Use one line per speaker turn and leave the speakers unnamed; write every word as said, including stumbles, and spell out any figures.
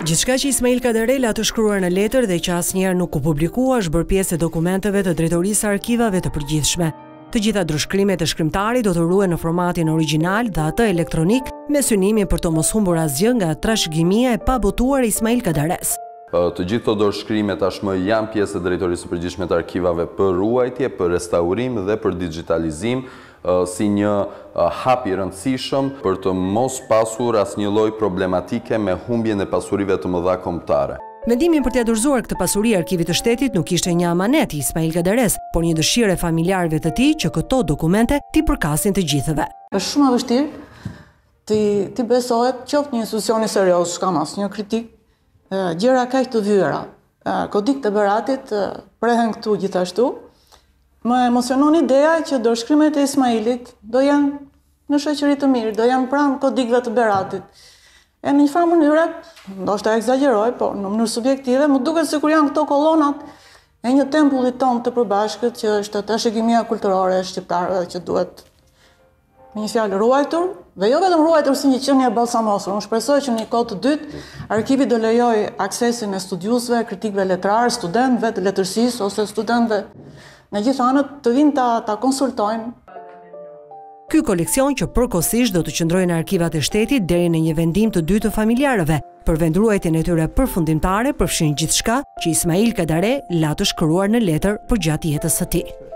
Gjithçka që Ismail Kadare la të shkruar në letër dhe që asnjëherë nuk u publikua është bërë pjesë e dokumenteve të drejtorisë së arkivave të përgjithshme. Të gjitha ndryshkrimet e shkrimtarit do të ruhen në formatin origjinal dhe atë elektronik, me synimin për të mos humbur asgjë nga trashëgimia e pabotuar e Ismail Kadares.
Të gjithë të dorëshkrimet tashmë janë pjesë e drejtorisë së përgjithshme të arkivave për ruajtje, për restaurim dhe për digitalizim, si një hap i rëndësishëm për të mos pasur asnjë lloj problematike me humbjen e pasurive të mëdha kombëtare.
Vendimin për t'ia dorëzuar këtë pasuri arkivit të shtetit nuk ishte një amanet i Ismail Kadares, por një dëshirë e familjarëve të tij që këto dokumente t'i përkasin të gjithëve.
Është shumë e vështirë ti ti besohet qoftë një institucioni serioz, s'kam asnjë kritik, gjëra kaq të vyera. Kodik të Beratit prehen këtu gjithashtu. Më emocionon ideja që dorëshkrimet e Ismailit do janë në shoqëri të mirë, do janë pranë kodikëve të Beratit. E në një farë mënyre, ndoshta egzagjeroj, po në mënyrë subjektive, më duket sikur janë këto kolonat e një tempullit tonë të përbashkët që është trashëgimia kulturore e shqiptarëve që duhet me një fjalë ruajtur, dhe jo vetëm ruajtur si një qenie e balsamosur. Unë shpresoj që në një kohë të dytë arkivi do lejoj aksesin e studiusve, kritikëve letrarë, studentëve të letërsisë ose studentëve në gjithë anët të vinë ta, ta konsultojnë.
Ky koleksion që përkohësisht do të qëndrojë në arkivat e shtetit deri në një vendim të dytë të familjarëve, për vendruajtjen e tyre përfundimtare përfshin gjithçka që Ismail Kadare la të shkruar në letër përgjatë jetës së tij.